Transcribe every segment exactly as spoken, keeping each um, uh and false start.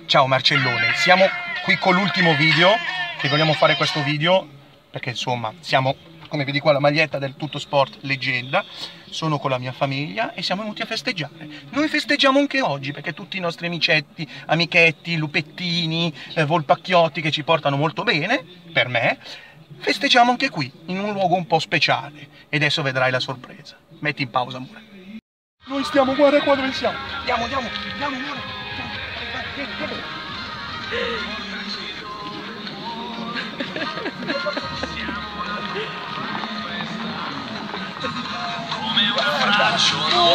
Ciao Marcellone, siamo qui con l'ultimo video, che vogliamo fare questo video perché insomma siamo, come vedi qua, la maglietta del Tutto Sport Leggenda. Sono con la mia famiglia e siamo venuti a festeggiare. Noi festeggiamo anche oggi perché tutti i nostri amicetti, amichetti, lupettini, eh, volpacchiotti che ci portano molto bene, per me, festeggiamo anche qui, in un luogo un po' speciale. E adesso vedrai la sorpresa. Metti in pausa, amore. Noi stiamo, guarda qua dove siamo. Andiamo, andiamo, andiamo, amore. Come un abbraccio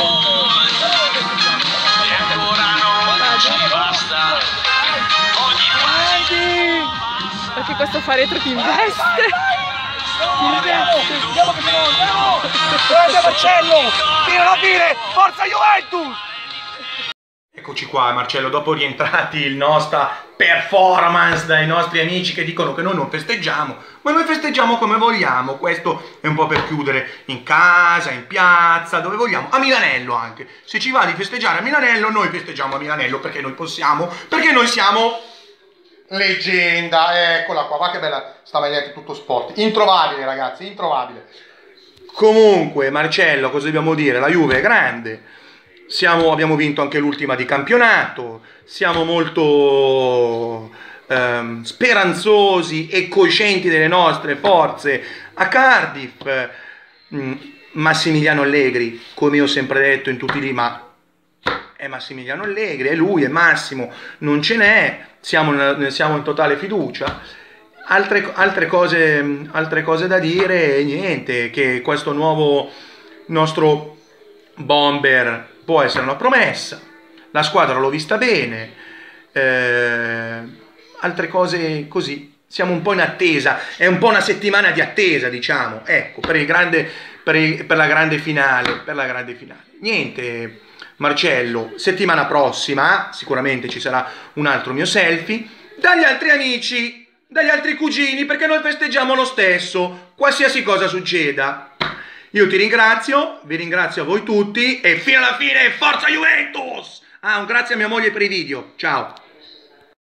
e ancora non ci basta. Ogni passo perché questo faretro ti investe. Ti investe. Andiamo che siamo, andiamo! Grande Marcello! Fino alla fine! Forza Juventus! Eccoci qua Marcello, dopo rientrati il nostra performance dai nostri amici che dicono che noi non festeggiamo, ma noi festeggiamo come vogliamo. Questo è un po' per chiudere in casa, in piazza, dove vogliamo, a Milanello anche. Se ci va di festeggiare a Milanello, noi festeggiamo a Milanello perché noi possiamo, perché noi siamo Leggenda. Eccola qua, va che bella sta maglietta Tutto Sport, introvabile ragazzi, introvabile. Comunque Marcello, cosa dobbiamo dire? La Juve è grande. Siamo, abbiamo vinto anche l'ultima di campionato, siamo molto ehm, speranzosi e coscienti delle nostre forze a Cardiff. Massimiliano Allegri, come io ho sempre detto in tutti i lì, ma è Massimiliano Allegri, è lui, è Massimo, non ce n'è, siamo, siamo in totale fiducia. Altre, altre, cose, altre cose da dire, niente, che questo nuovo nostro bomber può essere una promessa, la squadra l'ho vista bene, eh, altre cose così, siamo un po' in attesa, è un po' una settimana di attesa, diciamo, ecco, per, il grande, per, il, per la grande finale, per la grande finale. Niente, Marcello, settimana prossima sicuramente ci sarà un altro mio selfie, dagli altri amici, dagli altri cugini, perché noi festeggiamo lo stesso, qualsiasi cosa succeda. Io ti ringrazio, vi ringrazio a voi tutti e fino alla fine forza Juventus! Ah, un grazie a mia moglie per i video, ciao!